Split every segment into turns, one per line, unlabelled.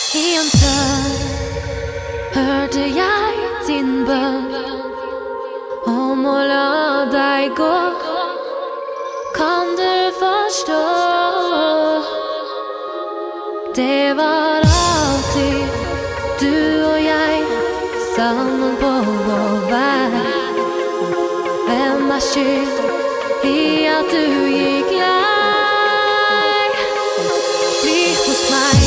I en drøm hørte jeg din bønn om å la deg gå. Kan du forstå? Det var alltid du og jeg sammen på vår vei. Hvem er skyld i at du gikk lei? Bli hos meg.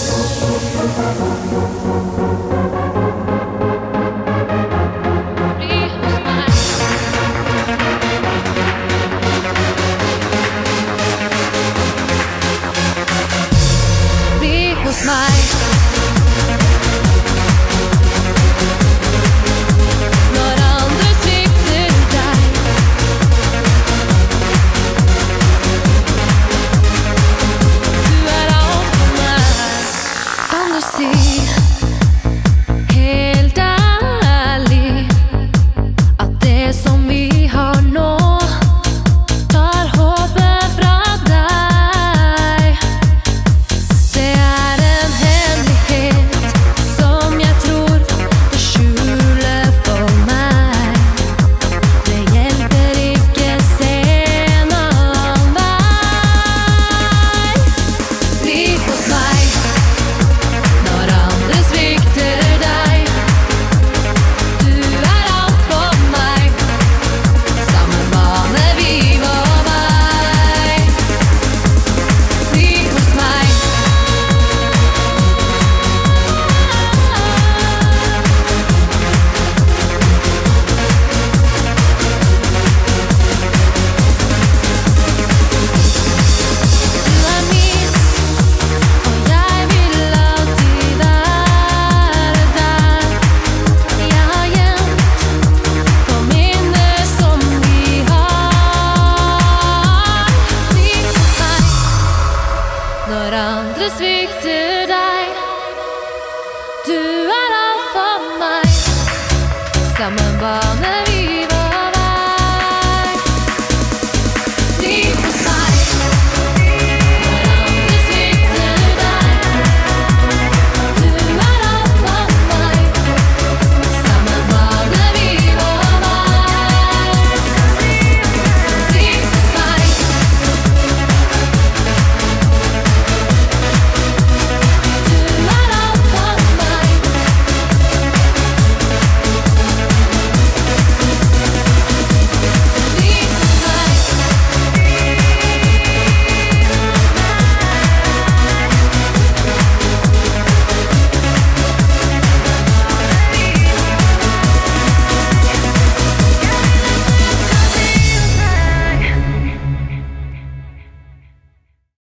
Bli hos meg. Når andre svikter deg, du er alt for meg. Kan du si helt ærlig at det som vi har nå, tar håpet fra deg? Det er en hemmelighet som jeg tror du skjuler for meg. Det hjelper ikke, se en annen vei. Bli hos meg. Når andre svikter deg, du er alt for meg. Samme bane, vi og meg. Bli hos meg. Du er min, og jeg vil alltid være der. Jeg har gjemt på minner som vi har. Bli hos meg. Når andre svikter deg, du er alt for meg. Samme bane,